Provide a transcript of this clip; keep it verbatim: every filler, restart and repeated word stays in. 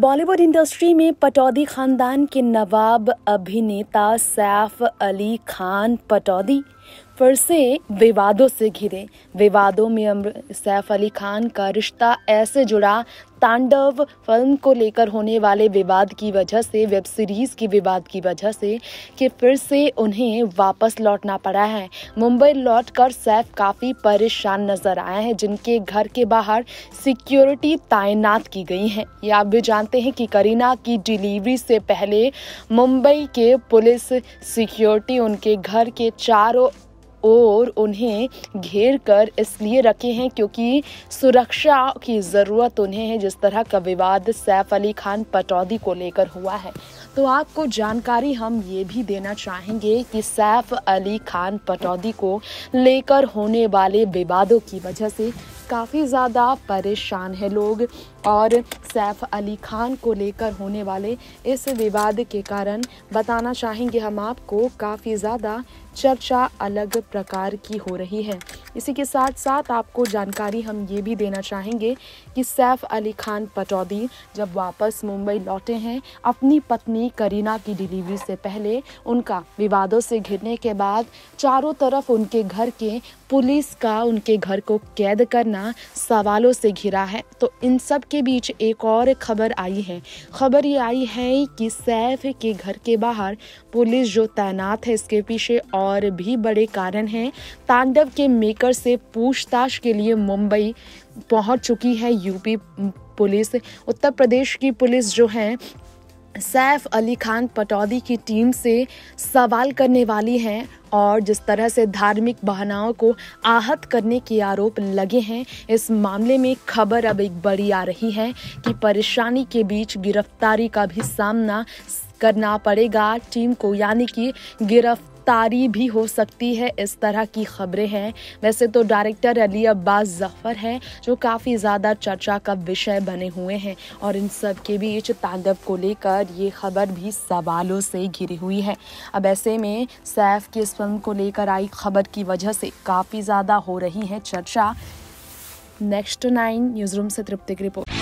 Bollywood industry में पटौदी खानदान के नवाब अभिनेता सैफ अली खान पटौदी फिर से विवादों से घिरे। विवादों में सैफ अली खान का रिश्ता ऐसे जुड़ा, तांडव फिल्म को लेकर होने वाले विवाद की वजह से, वेब सीरीज की विवाद की वजह से, कि फिर से उन्हें वापस लौटना पड़ा है। मुंबई लौटकर सैफ काफ़ी परेशान नजर आए हैं, जिनके घर के बाहर सिक्योरिटी तैनात की गई है। ये आप भी जानते हैं कि करीना की डिलीवरी से पहले मुंबई के पुलिस सिक्योरिटी उनके घर के चारों और उन्हें घेर कर इसलिए रखे हैं क्योंकि सुरक्षा की ज़रूरत उन्हें है, जिस तरह का विवाद सैफ अली खान पटौदी को लेकर हुआ है। तो आपको जानकारी हम ये भी देना चाहेंगे कि सैफ अली खान पटौदी को लेकर होने वाले विवादों की वजह से काफ़ी ज़्यादा परेशान है लोग, और सैफ अली खान को लेकर होने वाले इस विवाद के कारण बताना चाहेंगे हम आपको, काफ़ी ज़्यादा चर्चा अलग प्रकार की हो रही है। इसी के साथ साथ आपको जानकारी हम ये भी देना चाहेंगे कि सैफ अली खान पटौदी जब वापस मुंबई लौटे हैं, अपनी पत्नी करीना की डिलीवरी से पहले उनका विवादों से घिरने के बाद चारों तरफ उनके घर के पुलिस का उनके घर को कैद करना सवालों से घिरा है। तो इन सब के बीच एक और खबर आई है। खबर ये आई है कि सैफ के घर के बाहर पुलिस जो तैनात है, इसके पीछे और भी बड़े कारण हैं। तांडव के मेकर से पूछताछ के लिए मुंबई पहुंच चुकी है यूपी पुलिस। उत्तर प्रदेश की पुलिस जो है सैफ अली खान पटौदी की टीम से सवाल करने वाली है, और जिस तरह से धार्मिक भावनाओं को आहत करने के आरोप लगे हैं, इस मामले में खबर अब एक बड़ी आ रही है कि परेशानी के बीच गिरफ्तारी का भी सामना करना पड़ेगा टीम को, यानी कि गिरफ्तारी भी हो सकती है। इस तरह की खबरें हैं। वैसे तो डायरेक्टर अली अब्बास जफर हैं जो काफ़ी ज़्यादा चर्चा का विषय बने हुए हैं, और इन सब के बीच तांडव को लेकर ये खबर भी सवालों से घिरी हुई है। अब ऐसे में सैफ की इस फिल्म को लेकर आई खबर की वजह से काफ़ी ज़्यादा हो रही है चर्चा। नेक्स्ट नाइन न्यूज़ रूम से तृप्ति की रिपोर्ट।